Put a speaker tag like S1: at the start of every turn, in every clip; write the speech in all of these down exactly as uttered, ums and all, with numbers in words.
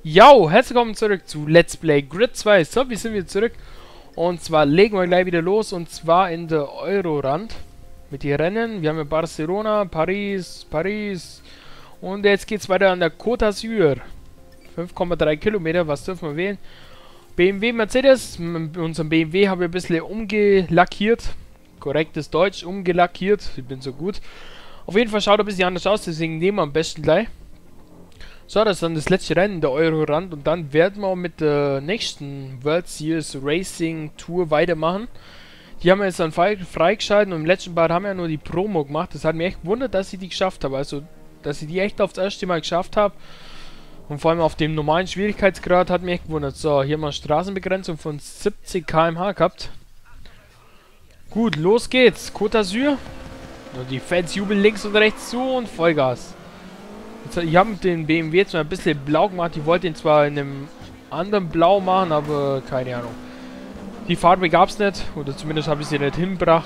S1: Yo, herzlich willkommen zurück zu Let's Play Grid zwei. So, wir sind wieder zurück. Und zwar legen wir gleich wieder los. Und zwar in der Eurorand. Mit den Rennen. Wir haben ja Barcelona, Paris, Paris. Und jetzt geht es weiter an der Côte d'Azur. fünf Komma drei Kilometer, was dürfen wir wählen? B M W, Mercedes. Mit unserem B M W haben wir ein bisschen umgelackiert. Korrektes Deutsch, umgelackiert. Ich bin so gut. Auf jeden Fall schaut er ein bisschen anders aus, deswegen nehmen wir am besten gleich. So, das ist dann das letzte Rennen der Eurorand und dann werden wir mit der nächsten World Series Racing Tour weitermachen. Die haben wir jetzt dann frei, freigeschalten und im letzten Part haben wir ja nur die Promo gemacht. Das hat mich echt gewundert, dass ich die geschafft habe. Also, dass ich die echt aufs erste Mal geschafft habe. Und vor allem auf dem normalen Schwierigkeitsgrad hat mich echt gewundert. So, hier haben wir eine Straßenbegrenzung von siebzig Kilometer pro Stunde gehabt. Gut, los geht's. Côte d'Azur. Und die Fans jubeln links und rechts zu und Vollgas. Ich habe den B M W jetzt mal ein bisschen blau gemacht. Ich wollte ihn zwar in einem anderen Blau machen, aber keine Ahnung. Die Farbe gab es nicht. Oder zumindest habe ich sie nicht hingebracht.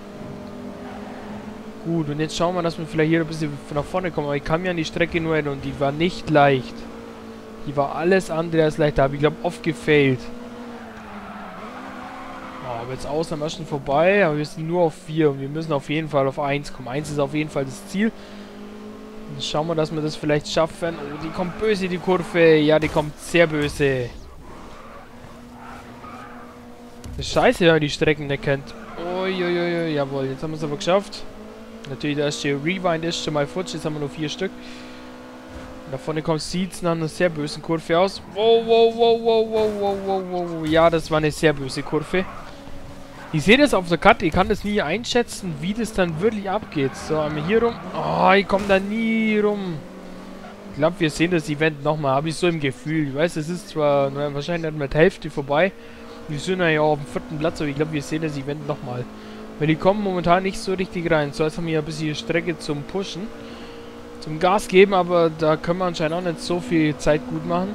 S1: Gut, und jetzt schauen wir, dass wir vielleicht hier ein bisschen nach vorne kommen. Aber ich kam ja an die Strecke nur hin und die war nicht leicht. Die war alles andere als leicht. Da habe ich glaube oft gefailt. Oh, aber jetzt außen am ersten vorbei. Aber wir sind nur auf vier und wir müssen auf jeden Fall auf eins kommen. eins ist auf jeden Fall das Ziel. Dann schauen wir, dass wir das vielleicht schaffen. Oh, die kommt böse, die Kurve. Ja, die kommt sehr böse. Das ist scheiße, wenn man die Strecken nicht kennt. Uiuiui, jawohl, jetzt haben wir es aber geschafft. Natürlich, der erste Rewind ist schon mal futsch. Jetzt haben wir nur vier Stück. Und da vorne kommt Seeds nach einer sehr bösen Kurve aus. Wow, wow, wow, wow, wow, wow, wow, wow. Ja, das war eine sehr böse Kurve. Ich sehe das auf der Karte, ich kann das nie einschätzen, wie das dann wirklich abgeht. So, einmal hier rum. Oh, ich komme da nie rum. Ich glaube, wir sehen das Event nochmal, habe ich so im Gefühl. Ich weiß, es ist zwar na, wahrscheinlich nicht mit der Hälfte vorbei. Wir sind ja auf dem vierten Platz, aber ich glaube, wir sehen das Event nochmal. Weil die kommen momentan nicht so richtig rein. So, jetzt haben wir ja ein bisschen Strecke zum Pushen. Zum Gas geben, aber da können wir anscheinend auch nicht so viel Zeit gut machen.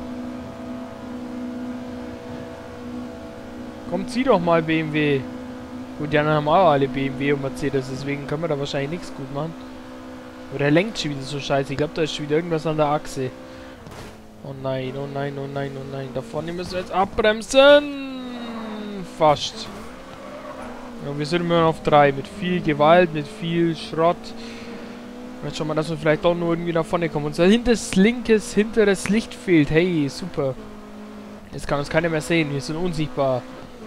S1: Komm, zieh doch mal B M W. Gut, die anderen haben auch alle B M W und Mercedes, deswegen können wir da wahrscheinlich nichts gut machen. Oder er lenkt schon wieder so scheiße. Ich glaube, da ist schon wieder irgendwas an der Achse. Oh nein, oh nein, oh nein, oh nein. Da vorne müssen wir jetzt abbremsen. Fast. Ja, wir sind immer noch auf drei. Mit viel Gewalt, mit viel Schrott. Jetzt schauen wir, dass wir vielleicht doch nur irgendwie nach vorne kommen. Unser hinteres linkes, hinteres Licht fehlt. Hey, super. Jetzt kann uns keiner mehr sehen. Wir sind unsichtbar.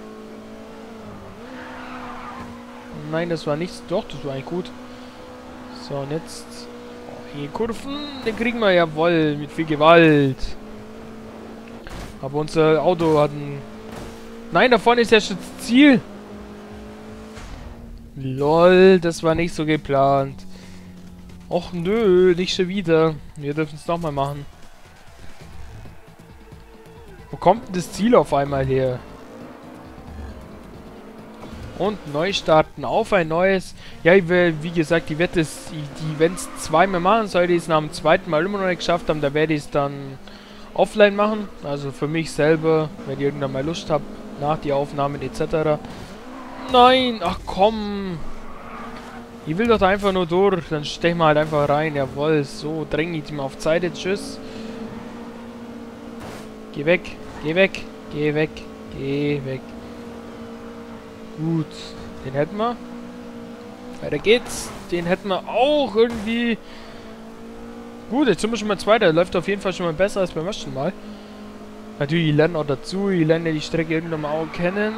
S1: Nein, das war nichts. Doch, das war eigentlich gut. So, und jetzt... Oh, hier Kurven. Den kriegen wir, jawohl. Mit viel Gewalt. Aber unser Auto hat ein... Nein, da vorne ist ja schon das Ziel. Lol, das war nicht so geplant. Och nö, nicht schon wieder. Wir dürfen es nochmal machen. Wo kommt denn das Ziel auf einmal her? Und neu starten auf ein neues. Ja, ich will, wie gesagt, ich werde das, die Events zweimal machen. Sollte ich es nach dem zweiten Mal immer noch nicht geschafft haben, da werde ich es dann offline machen. Also für mich selber, wenn ich irgendwann mal Lust habe, nach die Aufnahmen et cetera. Nein, ach komm. Ich will doch da einfach nur durch. Dann stechen wir halt einfach rein. Jawohl, so dränge ich ihm auf Zeit. Tschüss. Geh weg, geh weg, geh weg, geh weg. Gut, den hätten wir. Weiter geht's. Den hätten wir auch irgendwie. Gut, jetzt sind wir schon mal Zweiter. Läuft auf jeden Fall schon mal besser als beim ersten Mal. Natürlich, ich lerne auch dazu. Ich lerne die Strecke irgendwann mal auch kennen.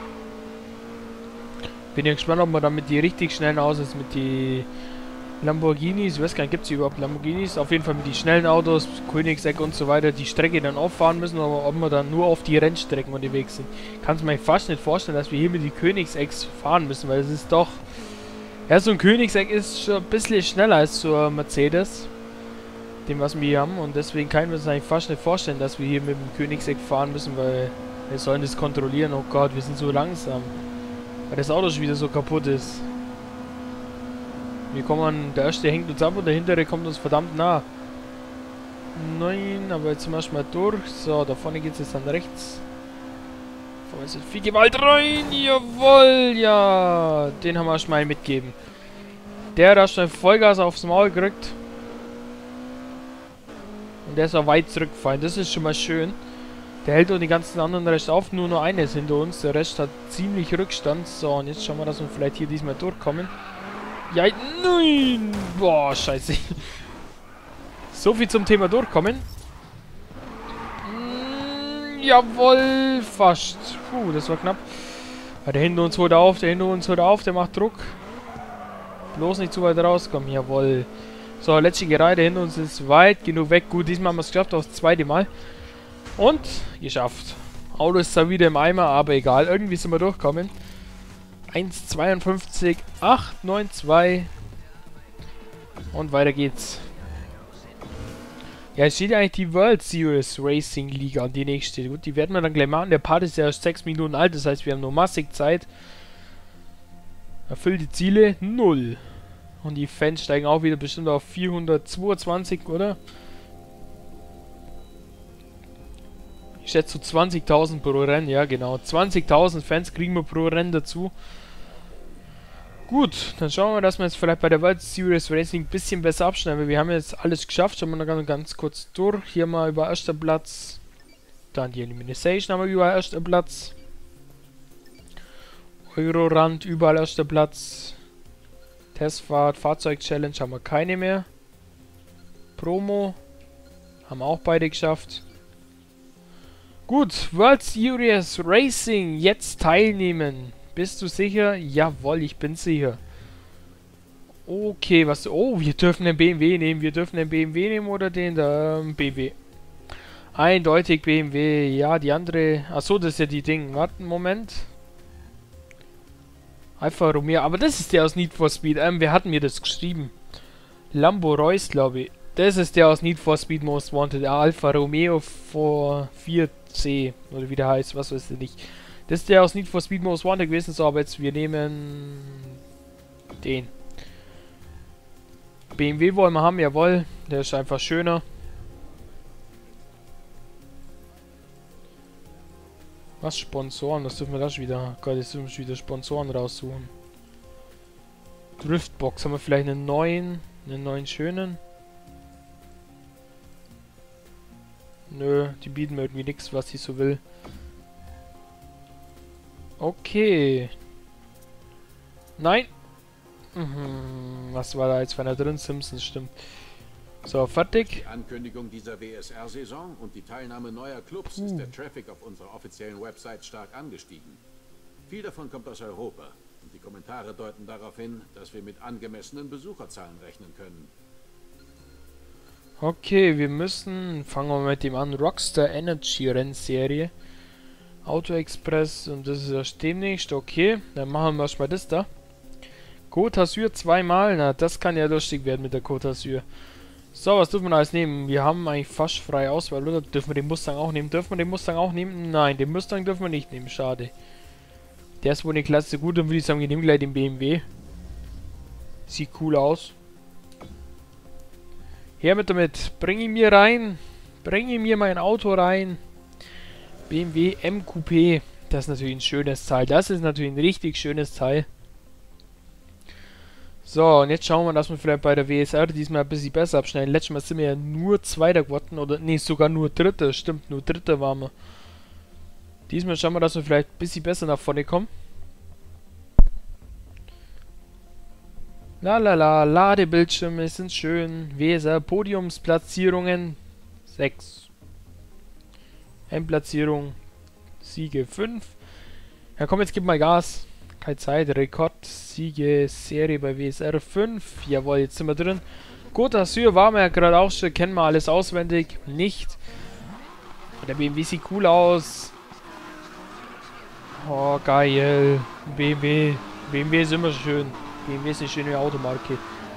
S1: Bin ja gespannt, ob man damit die richtig schnellen Autos mit die Lamborghinis, ich weiß gar nicht, gibt es überhaupt Lamborghinis? Auf jeden Fall mit die schnellen Autos, Königseck und so weiter, die Strecke dann auffahren müssen, aber ob wir dann nur auf die Rennstrecken unterwegs sind. Kann es mir fast nicht vorstellen, dass wir hier mit die Königseck fahren müssen, weil es ist doch... Ja, so ein Königseck ist schon ein bisschen schneller als so ein Mercedes, dem was wir hier haben, und deswegen kann ich mir das eigentlich fast nicht vorstellen, dass wir hier mit dem Königseck fahren müssen, weil wir sollen das kontrollieren. Oh Gott, wir sind so langsam, weil das Auto schon wieder so kaputt ist. Wir kommen an, der erste hängt uns ab und der hintere kommt uns verdammt nah. Nein, aber jetzt sind wir erstmal durch. So, da vorne geht es jetzt dann rechts. Vorne ist viel Gewalt rein. Jawohl, ja. Den haben wir erstmal mitgeben. Der hat erstmal Vollgas aufs Maul gekriegt. Und der ist auch weit zurückgefallen. Das ist schon mal schön. Der hält auch die ganzen anderen Rest auf. Nur noch einer ist hinter uns. Der Rest hat ziemlich Rückstand. So, und jetzt schauen wir, dass wir vielleicht hier diesmal durchkommen. Ja, nein! Boah, scheiße. So viel zum Thema durchkommen. Mm, jawohl, fast. Puh, das war knapp. Ja, der hinter uns holt auf, der hinter uns holt auf, der macht Druck. Bloß nicht zu weit rauskommen, jawohl. So, letzte Gereihe, der hinter uns ist weit genug weg. Gut, diesmal haben wir es geschafft, auch das zweite Mal. Und geschafft. Auto ist zwar wieder im Eimer, aber egal. Irgendwie sind wir durchgekommen. eins zweiundfünfzig, acht neun zwei. Und weiter geht's. Ja, es steht ja eigentlich die World Series Racing Liga an, die nächste. Gut, die werden wir dann gleich machen. Der Part ist ja erst sechs Minuten alt, das heißt, wir haben nur massig Zeit. Erfüllt die Ziele, null. Und die Fans steigen auch wieder bestimmt auf vierhundertzweiundzwanzig, oder? Ich schätze so zwanzigtausend pro Rennen, ja genau. zwanzigtausend Fans kriegen wir pro Rennen dazu. Gut, dann schauen wir, dass wir jetzt vielleicht bei der World Series Racing ein bisschen besser abschneiden. Wir haben jetzt alles geschafft. Schauen wir noch ganz, ganz kurz durch. Hier mal über erster Platz. Dann die Elimination haben wir überall erster Platz. Eurorand überall erster Platz. Testfahrt, Fahrzeug-Challenge haben wir keine mehr. Promo haben auch beide geschafft. Gut, World Series Racing, jetzt teilnehmen. Bist du sicher? Jawohl, ich bin sicher. Okay, was... Oh, wir dürfen den B M W nehmen. Wir dürfen den B M W nehmen oder den der, ähm, B M W. Eindeutig B M W. Ja, die andere... Achso, das ist ja die Ding. Warte einen Moment. Alfa Romeo. Aber das ist der aus Need for Speed. Ähm, wer hat mir das geschrieben? Lambo Reus, glaube ich. Das ist der aus Need for Speed Most Wanted. Alfa Romeo vier C. Oder wie der heißt. Was weiß ich nicht. Das ist der aus Need for Speed Most Wanted gewesen. So, aber jetzt wir nehmen... den. B M W wollen wir haben. Jawohl. Der ist einfach schöner. Was? Sponsoren? Was dürfen wir das wieder? Gott, jetzt dürfen wir wieder Sponsoren raussuchen. Driftbox. Haben wir vielleicht einen neuen? Einen neuen schönen? Nö, die bieten mir irgendwie nichts, was ich so will. Okay. Nein. Mhm. Was war da jetzt, wenn er drin? Simpsons, stimmt. So, fertig.
S2: Die Ankündigung dieser W S R-Saison und die Teilnahme neuer Clubs
S1: Puh.
S2: ist der Traffic auf unserer offiziellen Website stark angestiegen. Viel davon kommt aus Europa und die Kommentare deuten darauf hin, dass wir mit angemessenen Besucherzahlen rechnen können.
S1: Okay, wir müssen... Fangen wir mit dem an. Rockstar Energy Rennserie. Auto Express und das ist erst demnächst. Okay, dann machen wir erstmal das da. Côte d'Azur zweimal. Na, das kann ja lustig werden mit der Côte d'Azur. So, was dürfen wir alles nehmen? Wir haben eigentlich fast freie Auswahl, oder? Dürfen wir den Mustang auch nehmen? Dürfen wir den Mustang auch nehmen? Nein, den Mustang dürfen wir nicht nehmen. Schade. Der ist wohl eine Klasse gut, dann würde ich sagen, wir nehmen gleich den B M W. Sieht cool aus. Her mit damit. Bring ihn mir rein. Bring ihn mir mein Auto rein. B M W M Coupé. Das ist natürlich ein schönes Teil. Das ist natürlich ein richtig schönes Teil. So, und jetzt schauen wir, dass wir vielleicht bei der W S R diesmal ein bisschen besser abschneiden. Letztes Mal sind wir ja nur Zweiter geworden. Oder, nee, sogar nur Dritter. Stimmt, nur Dritter waren wir. Diesmal schauen wir, dass wir vielleicht ein bisschen besser nach vorne kommen. Lalala, Ladebildschirme sind schön. W S R Podiumsplatzierungen sechs. Endplatzierung Siege fünf. Ja komm, jetzt gib mal Gas. Keine Zeit. Rekord Siege Serie bei W S R fünf. Jawohl, jetzt sind wir drin. Côte d'Azur waren wir ja gerade auch schon. Kennen wir alles auswendig. Nicht. Der B M W sieht cool aus. Oh, geil. B M W. B M W ist immer schön. B M W ist eine schöne Automarke.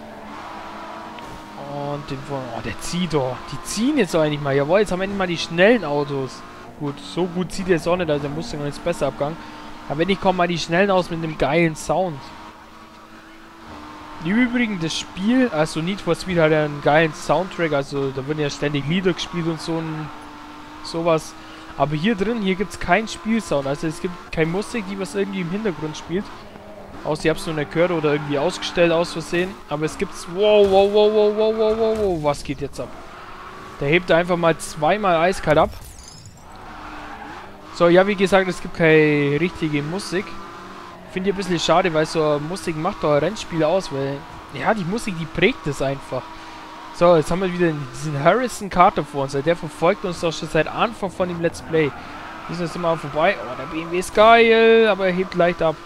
S1: Und den von... Oh, der zieht doch. Die ziehen jetzt doch eigentlich mal. Jawohl, jetzt haben wir endlich mal die schnellen Autos. Gut, so gut zieht der jetzt auch nicht. Also der Mustang noch jetzt besser abgegangen. Aber wenn ich komme mal die schnellen aus mit einem geilen Sound. Im Übrigen das Spiel, also Need for Speed hat ja einen geilen Soundtrack. Also da werden ja ständig Lieder gespielt und so ein... sowas. Aber hier drin, hier gibt es keinen Spielsound. Also es gibt keine Musik, die was irgendwie im Hintergrund spielt. Außer ich habe es nur nicht gehört oder irgendwie ausgestellt aus Versehen. Aber es gibt's... Wow, wow, wow, wow, wow, wow, wow, wow. Was geht jetzt ab? Der hebt einfach mal zweimal eiskalt ab. So, ja, wie gesagt, es gibt keine richtige Musik. Finde ich ein bisschen schade, weil so Musik macht doch ein Rennspiel aus, weil... Ja, die Musik, die prägt es einfach. So, jetzt haben wir wieder diesen Harrison Carter vor uns. Der verfolgt uns doch schon seit Anfang von dem Let's Play. Wir sind jetzt immer vorbei. Oh, der B M W ist geil, aber er hebt leicht ab.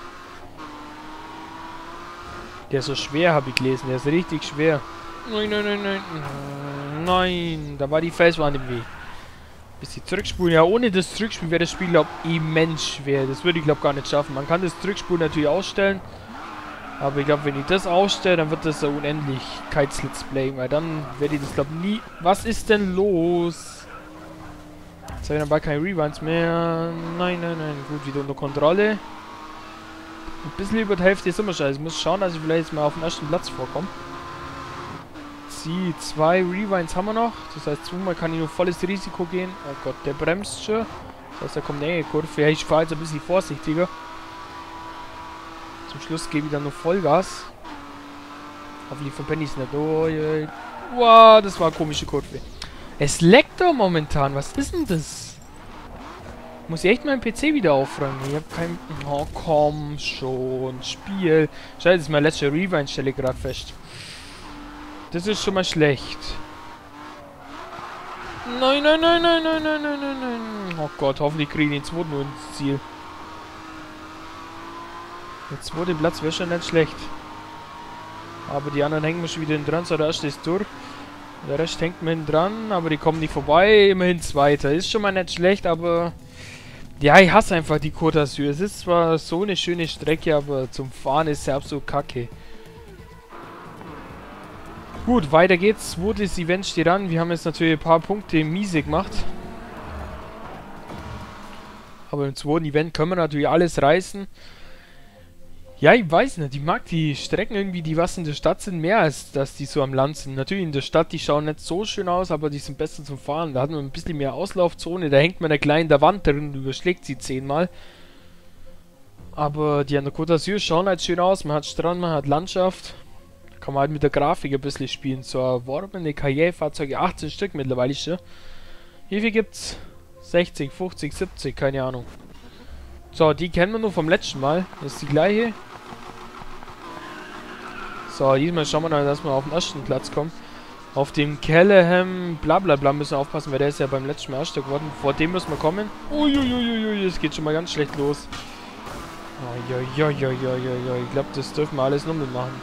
S1: Der ist so schwer, habe ich gelesen. Der ist richtig schwer. Nein, nein, nein, nein. Nein, da war die Felswand im Weg. Bisschen zurückspulen. Ja, ohne das Zurückspulen wäre das Spiel, glaube ich, immens schwer. Das würde ich, glaube ich, gar nicht schaffen. Man kann das Zurückspulen natürlich ausstellen. Aber ich glaube, wenn ich das ausstelle, dann wird das ein Unendlichkeits-Let's Play. Weil dann werde ich das, glaube ich, nie... Was ist denn los? Jetzt habe ich dann bald keine Rewinds mehr. Nein, nein, nein. Gut, wieder unter Kontrolle. Ein bisschen über die Hälfte ist immer scheiße. Ich muss schauen, dass ich vielleicht jetzt mal auf den ersten Platz vorkomme. Sie, zwei Rewinds haben wir noch. Das heißt, zweimal kann ich nur volles Risiko gehen. Oh Gott, der bremst schon. Das heißt, da kommt eine Kurve. Ja, ich fahre jetzt ein bisschen vorsichtiger. Zum Schluss gebe ich dann noch Vollgas. Hoffentlich verpenne ich es nicht. Oh, yeah. Wow, das war eine komische Kurve. Es leckt doch momentan. Was ist denn das? Muss ich echt meinen P C wieder aufräumen? Ich habe kein... Oh, komm schon. Spiel. Scheiße, das ist meine letzte Rewind, stelle ich gerade fest. Das ist schon mal schlecht. Nein, nein, nein, nein, nein, nein, nein, nein, nein. Oh Gott, hoffentlich kriege ich den zweiten nur ins Ziel. Der zweite Platz wäre schon nicht schlecht. Aber die anderen hängen mir schon wieder dran. So, der erste ist durch. Der Rest hängt mir hinten dran, aber die kommen nicht vorbei. Immerhin Zweiter. Ist schon mal nicht schlecht, aber... Ja, ich hasse einfach die Côte d'Azur. Es ist zwar so eine schöne Strecke, aber zum Fahren ist sie absolut kacke. Gut, weiter geht's. Zweites Event steht an. Wir haben jetzt natürlich ein paar Punkte miese gemacht. Aber im zweiten Event können wir natürlich alles reißen. Ja, ich weiß nicht. Ich mag die Strecken irgendwie, die was in der Stadt sind, mehr als dass die so am Land sind. Natürlich in der Stadt, die schauen nicht so schön aus, aber die sind besser zum Fahren. Da hat man ein bisschen mehr Auslaufzone. Da hängt man eine kleine in der Wand drin und überschlägt sie zehnmal. Aber die an der Côte d'Azur schauen halt schön aus. Man hat Strand, man hat Landschaft. Da kann man halt mit der Grafik ein bisschen spielen. So erworbene Karrierefahrzeuge, achtzehn Stück mittlerweile schon. Wie viel gibt's? sechzig, fünfzig, siebzig, keine Ahnung. So, die kennen wir nur vom letzten Mal. Das ist die gleiche. So, diesmal schauen wir mal, dass wir auf den ersten Platz kommen. Auf dem Callahan blablabla bla, müssen wir aufpassen, weil der ist ja beim letzten Mal erster geworden. Vor dem müssen wir kommen. Uiuiuiui, es geht schon mal ganz schlecht los. Uiuiuiui, ich glaube, das dürfen wir alles nochmal machen.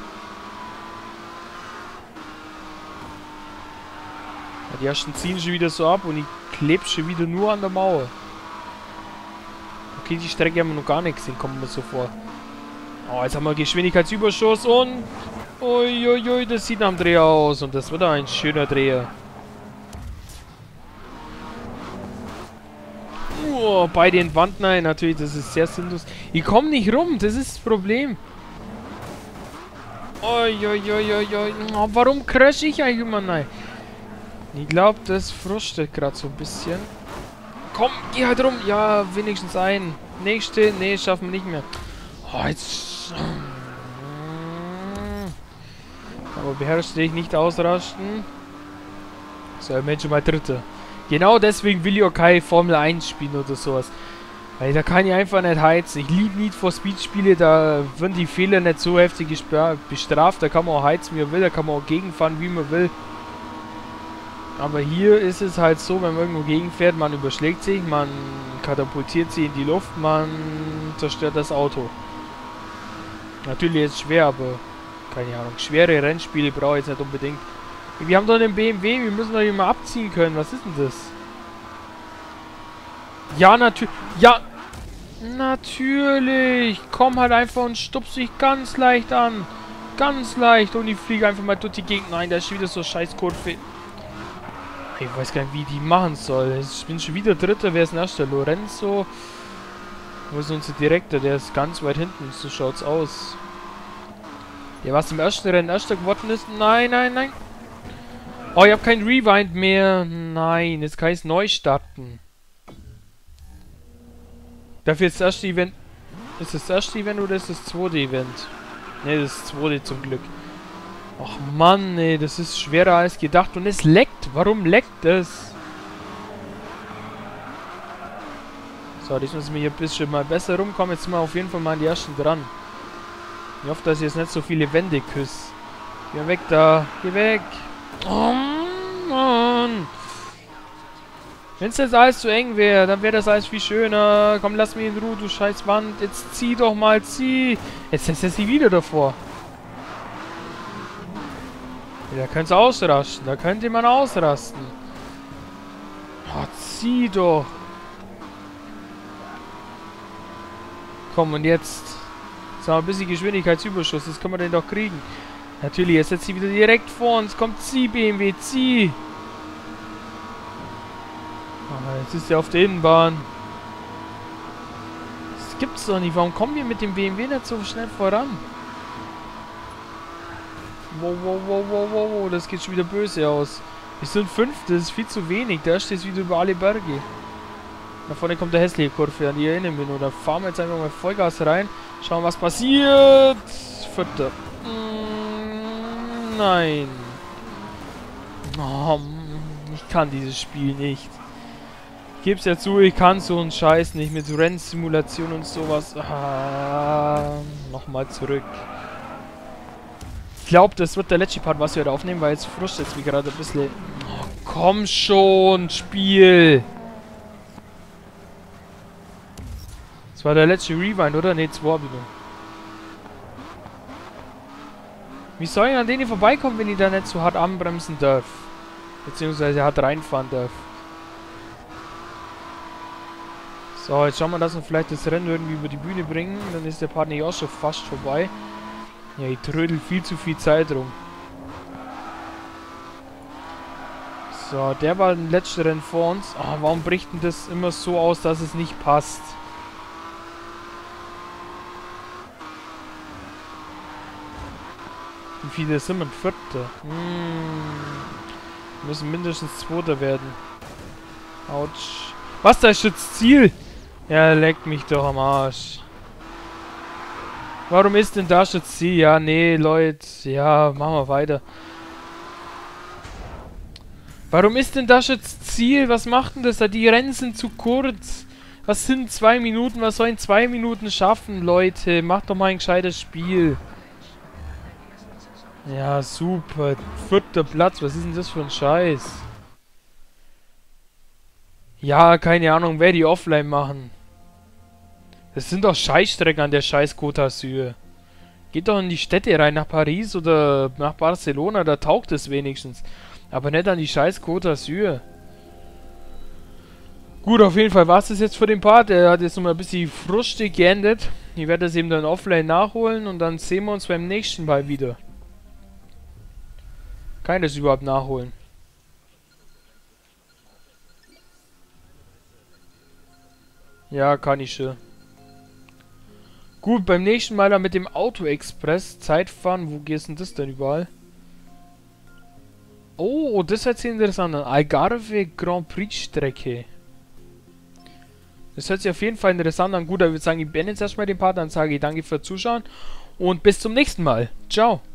S1: Ja, die ersten ziehen schon wieder so ab und ich klebe schon wieder nur an der Mauer. Okay, die Strecke haben wir noch gar nicht gesehen, kommt mir so vor. Oh, jetzt haben wir Geschwindigkeitsüberschuss und... Uiuiui, das sieht nach einem Dreher aus und das wird ein schöner Dreher. Oh, beide in Wand, nein, natürlich, das ist sehr sinnlos. Ich komme nicht rum, das ist das Problem. Uiuiuiui, oh, warum crash ich eigentlich immer, nein? Ich glaube, das frustet gerade so ein bisschen. Komm, geh halt rum. Ja, wenigstens ein. Nächste, nee, schaffen wir nicht mehr. Oh, jetzt... Aber beherrscht dich nicht ausrasten. So, Mensch, schon mal Dritter. Genau deswegen will ich auch keine Formel eins spielen oder sowas. Weil da kann ich einfach nicht heizen. Ich liebe Need for Speed Spiele, da werden die Fehler nicht so heftig bestraft. Da kann man auch heizen, wie man will. Da kann man auch gegenfahren, wie man will. Aber hier ist es halt so, wenn man irgendwo gegenfährt, man überschlägt sich, man katapultiert sie in die Luft, man zerstört das Auto. Natürlich ist es schwer, aber keine Ahnung. Schwere Rennspiele brauche ich jetzt nicht unbedingt. Wir haben doch einen B M W, wir müssen doch immer abziehen können. Was ist denn das? Ja, natürlich. Ja, natürlich. Komm halt einfach und stupst dich ganz leicht an. Ganz leicht. Und ich fliege einfach mal durch die Gegend. Nein, da ist schon wieder so scheiß Kurve. Ich weiß gar nicht, wie ich die machen soll. Ich bin schon wieder Dritter. Wer ist denn erster? Lorenzo. Wo ist unser Direktor? Der ist ganz weit hinten. So schaut's aus. Der, was im ersten Rennen erster geworden ist. Nein, nein, nein. Oh, ich habe kein Rewind mehr. Nein, jetzt kann ich es neu starten. Dafür ist das erste Event... Ist das erste Event oder ist das zweite Event? Ne, das ist das zweite zum Glück. Ach Mann, ey, das ist schwerer als gedacht und es leckt. Warum leckt es? So, das müssen wir hier ein bisschen mal besser rumkommen. Jetzt sind wir auf jeden Fall mal an die ersten dran. Ich hoffe, dass ich jetzt nicht so viele Wände küsse. Geh weg da. Geh weg. Oh Mann. Wenn es jetzt alles zu eng wäre, dann wäre das alles viel schöner. Komm, lass mich in Ruhe, du scheiß Wand. Jetzt zieh doch mal, zieh. Jetzt ist sie wieder davor. Ja, da könnte es ausrasten. Da könnte man ausrasten. Oh, zieh doch. Komm, und jetzt. Jetzt haben wir ein bisschen Geschwindigkeitsüberschuss. Das können wir den doch kriegen. Natürlich, jetzt setzt sie wieder direkt vor uns. Kommt, zieh, B M W, zieh. Oh, jetzt ist er auf der Innenbahn. Das gibt's doch nicht. Warum kommen wir mit dem B M W nicht so schnell voran? Wow, wow, wow, wow, wow, wow. Das geht schon wieder böse aus. Wir sind fünf, das ist viel zu wenig. Da steht es wieder über alle Berge. Da vorne kommt der hässliche Kurve, an die ich erinnern bin. Oder fahren wir jetzt einfach mal Vollgas rein. Schauen, was passiert. Vierter. Mm, nein. Oh, ich kann dieses Spiel nicht. Ich geb's ja zu, ich kann so einen Scheiß nicht mit Rennsimulation und sowas. Ah, nochmal zurück. Ich glaube, das wird der letzte Part, was wir heute aufnehmen, weil jetzt frustet es mich gerade ein bisschen. Oh, komm schon, Spiel! Das war der letzte Rewind, oder? Ne, zwei bitte. Wie soll ich an denen vorbeikommen, wenn ich da nicht so hart anbremsen darf? Beziehungsweise hart reinfahren darf. So, jetzt schauen wir, dass wir vielleicht das Rennen irgendwie über die Bühne bringen. Dann ist der Part nicht auch schon fast vorbei. Ja, ich trödel viel zu viel Zeit rum. So, der war im letzten Rennen vor uns. Oh, warum bricht denn das immer so aus, dass es nicht passt? Wie viele sind wir? Vierter. Hm. Wir müssen mindestens Zweiter werden. Autsch. Was, da ist das Ziel? Ja, leckt mich doch am Arsch. Warum ist denn das das Ziel? Ja, nee, Leute. Ja, machen wir weiter. Warum ist denn das jetzt Ziel? Was macht denn das da? Die Rennen sind zu kurz. Was sind zwei Minuten? Was soll in zwei Minuten schaffen, Leute? Macht doch mal ein gescheites Spiel. Ja, super. Vierter Platz. Was ist denn das für ein Scheiß? Ja, keine Ahnung, wer die offline machen. Das sind doch Scheißstrecken an der scheiß Côte d'Azur. Geht doch in die Städte rein, nach Paris oder nach Barcelona, da taugt es wenigstens. Aber nicht an die scheiß Côte d'Azur. Gut, auf jeden Fall war es das jetzt für den Part. Er hat jetzt nochmal ein bisschen frustig geendet. Ich werde das eben dann offline nachholen und dann sehen wir uns beim nächsten Mal wieder. Kann ich das überhaupt nachholen? Ja, kann ich schon. Gut, beim nächsten Mal dann mit dem Auto Express Zeitfahren. Wo gehst denn das denn überall? Oh, das hört sich interessant an. Algarve Grand Prix Strecke. Das hört sich auf jeden Fall interessant an. Gut, ich würde sagen, ich beende jetzt erstmal den Part. Dann sage ich danke fürs Zuschauen. Und bis zum nächsten Mal. Ciao.